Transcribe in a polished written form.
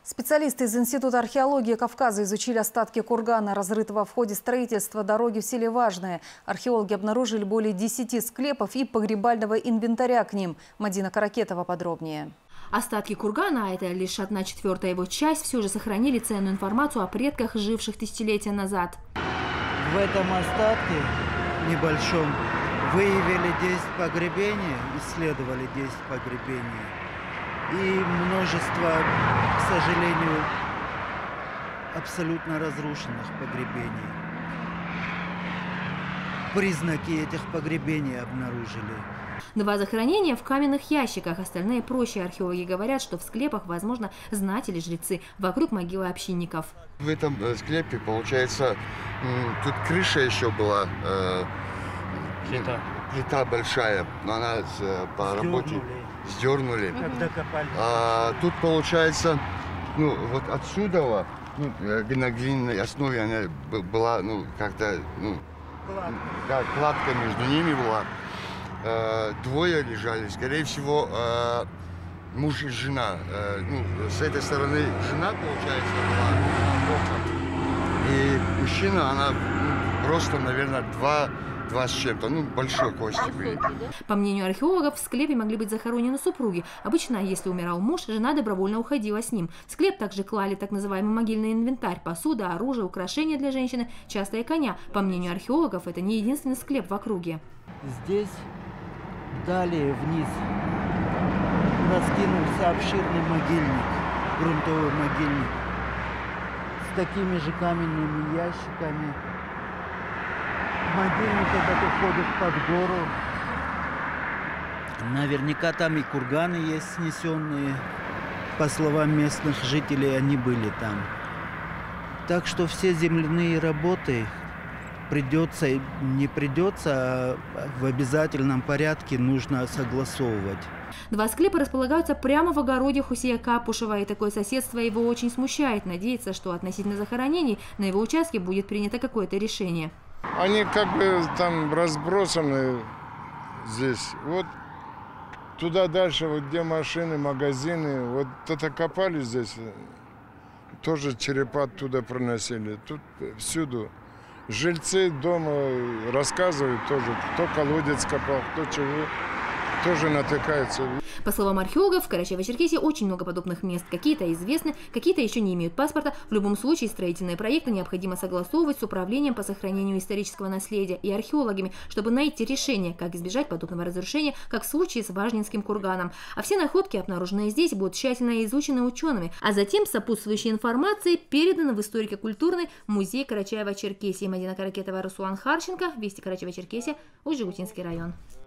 Специалисты из Института археологии Кавказа изучили остатки кургана, разрытого в ходе строительства дороги в селе Важное. Археологи обнаружили более 10 склепов и погребального инвентаря к ним. Мадина Каракетова подробнее. Остатки кургана, а это лишь 1/4 его часть, все же сохранили ценную информацию о предках, живших тысячелетия назад. В этом остатке небольшом выявили 10 погребений, исследовали 10 погребений. И множество, к сожалению, абсолютно разрушенных погребений. Признаки этих погребений обнаружили. 2 захоронения в каменных ящиках, остальные проще. Археологи говорят, что в склепах, возможно, знатели, жрецы, вокруг могилы общинников. В этом склепе, получается, тут крыша еще была, плита большая, но она по работе сдернули. Когда копали. Тут, получается, вот отсюда, на глиняной основе она была, как-то, кладка между ними была. 2 лежали, скорее всего, муж и жена. С этой стороны жена, получается, была. И мужчина, она просто, наверное, 2 с чем-то, большой кости были. По мнению археологов, в склепе могли быть захоронены супруги. Обычно, если умирал муж, жена добровольно уходила с ним. В склеп также клали так называемый могильный инвентарь: посуда, оружие, украшения для женщины, часто и коня. По мнению археологов, это не единственный склеп в округе. Здесь, далее вниз, раскинулся обширный могильник, грунтовой могильник, с такими же каменными ящиками. Могильник этот уходит под гору. Наверняка там и курганы есть снесенные. По словам местных жителей, они были там. Так что все земляные работы придется, не придется, а в обязательном порядке нужно согласовывать. 2 склепа располагаются прямо в огороде Хусея Капушева, и такое соседство его очень смущает. Надеется, что относительно захоронений на его участке будет принято какое-то решение. Они как бы там разбросаны здесь. Вот туда дальше, вот где машины, магазины, вот это копали здесь, тоже черепа оттуда проносили. Тут всюду. Жильцы дома рассказывают тоже, кто колодец копал, кто чего, тоже натыкается. По словам археологов, в Карачаево-Черкесии очень много подобных мест. Какие-то известны, какие-то еще не имеют паспорта. В любом случае, строительные проекты необходимо согласовывать с управлением по сохранению исторического наследия и археологами, чтобы найти решение, как избежать подобного разрушения, как в случае с Важнинским курганом. А все находки, обнаруженные здесь, будут тщательно изучены учеными, а затем сопутствующей информацией переданы в историко-культурный музей Карачаево-Черкесии. Мадина Каракетова, Руслан Харченко, Вести Карачаево-Черкесия, Ужгутинский район.